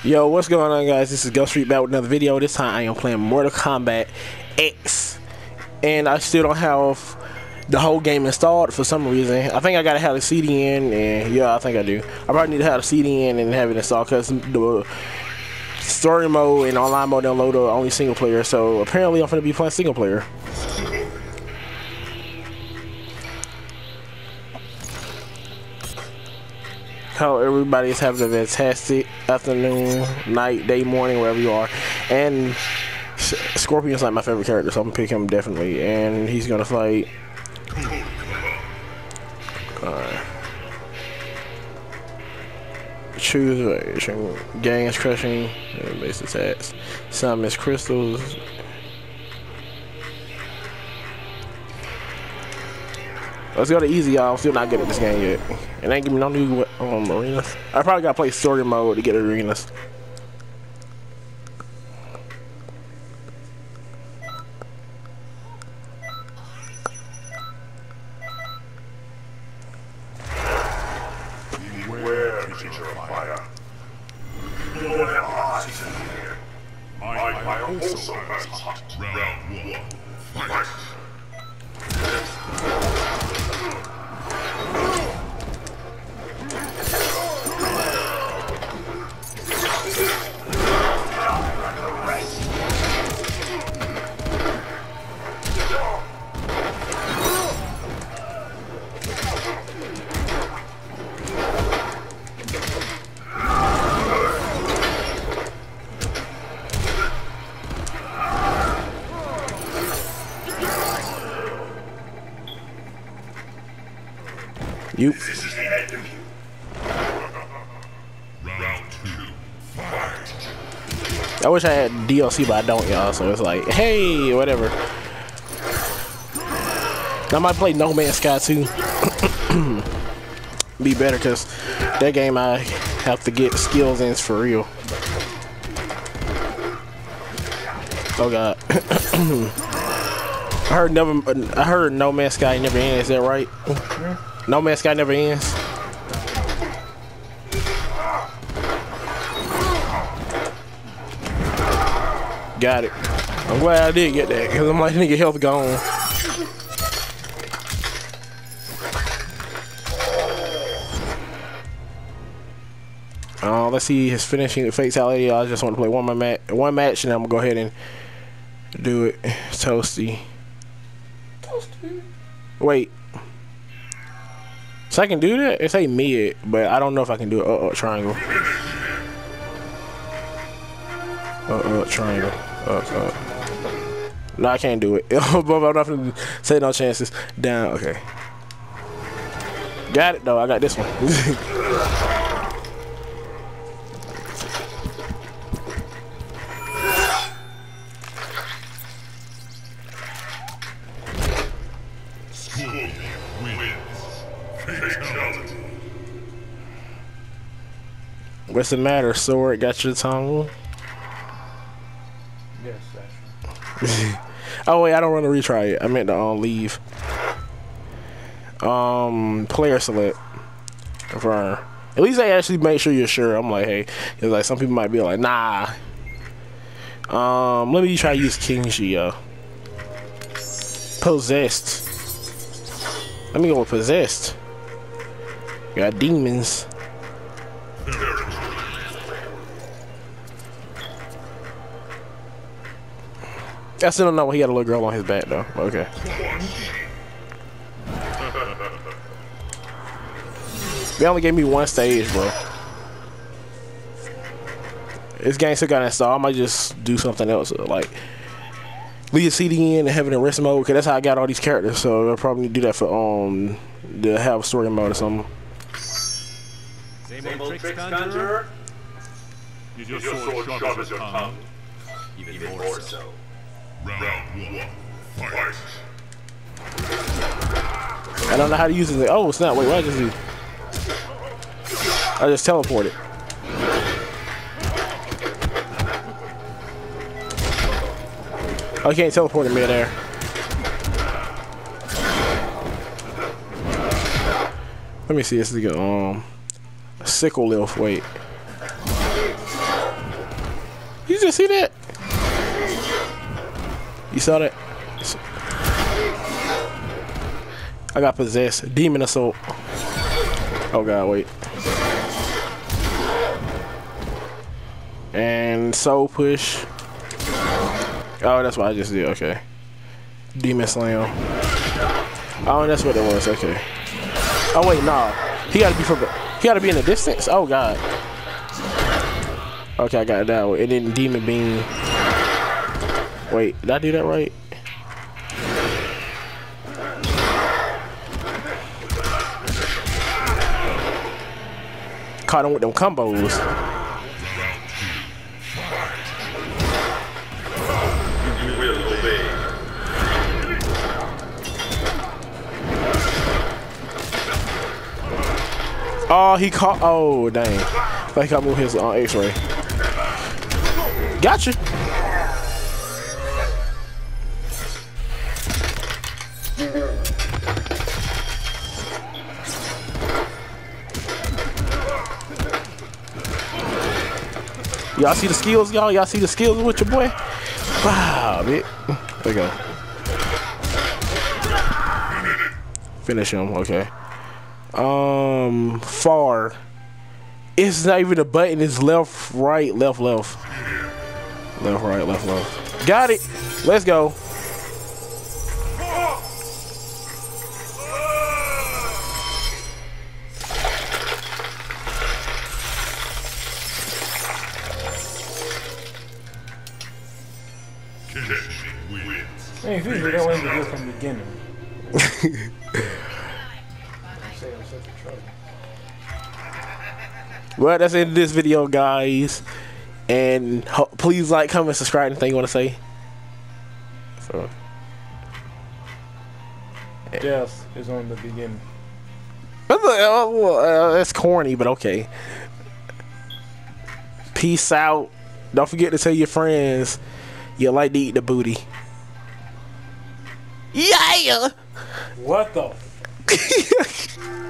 Yo, what's going on, guys? This is Ghost Street back with another video. This time I am playing Mortal Kombat X, and I still don't have the whole game installed for some reason. I think I gotta have the CD in, and yeah, I think I do. I probably need to have the CD in and have it installed because the story mode and online mode don't load only single player. So apparently I'm gonna be playing single player. How everybody is having a fantastic afternoon, night, day, morning, wherever you are. And Scorpion's like my favorite character, so I'm gonna pick him definitely. And he's gonna fight. Choose gangs crushing, base attacks. Some is crystals. Let's go to easy, y'all. I'm still not good at this game yet. And ain't give me no new arenas. I probably gotta play story mode to get arenas. Beware, creature of fire. You don't have eyes in here. My fire also burns hot. Round one. Fight! This is the end of you. Round two. Fight. I wish I had DLC, but I don't, y'all. So it's like, hey, whatever. I might play No Man's Sky too. Be better, cause that game I have to get skills in for real. Oh god. I heard No Man's Sky never ends. Is that right? No Man's Sky never ends. Got it. I'm glad I did get that because I'm like, nigga, health gone. Let's see his finishing fatality. I just want to play one match, and I'm gonna go ahead and do it. Toasty. Wait. So I can do that? It say mid, but I don't know if I can do it. Triangle. Triangle. No, I can't do it. I'm not gonna say no chances. Down. Okay. Got it though. I got this one. What's the matter, sword? Got your tongue? Yes, actually. Oh wait, I don't want to retry it. I meant to leave. Player select. Confirm. At least they actually make sure you're sure. I'm like, hey, it's like some people might be like, nah. Let me try to use King Shio. Possessed. Let me go with possessed. Got demons. I still don't know he had a little girl on his back though. Okay. They only gave me one stage, bro. This game still got installed. I might just do something else, like leave a CD in and have it in rest mode, because that's how I got all these characters. So I'll probably do that for to have a story mode or something. Same old tricks, Conjurer? Is your sword sharp as your tongue? Even more so. Round one. Fight. I don't know how to use it. Oh snap! Wait, what did I just do? I just teleported. Oh, you can't teleport in midair. Let me see this nigga. Sickle lift. Wait. you just see that? You saw that? I got possessed. Demon assault. Oh god, wait. And soul push. Oh, that's what I just did. Okay. Demon slam. Oh, that's what it was. Okay. Oh wait, nah. He gotta be from. He gotta be in the distance. Oh god. Okay, I got it that way. And then demon beam. Wait, did I do that right? Caught him with them combos. Oh, he caught. Oh, dang. Like I moved his X-ray. Gotcha. Y'all see the skills, y'all? Y'all see the skills with your boy? Wow, bitch. There you go. Finish him, okay. Far. It's not even a button, it's left, right, left, left. Left, right, left, left. Got it. Let's go. Hey, if usually that way to do it from the beginning. Well, that's the end of this video, guys. And please like, comment, subscribe. Anything you want to say? So, Death is on the beginning. That's corny, but okay. Peace out. Don't forget to tell your friends you like to eat the booty. Yeah. What the?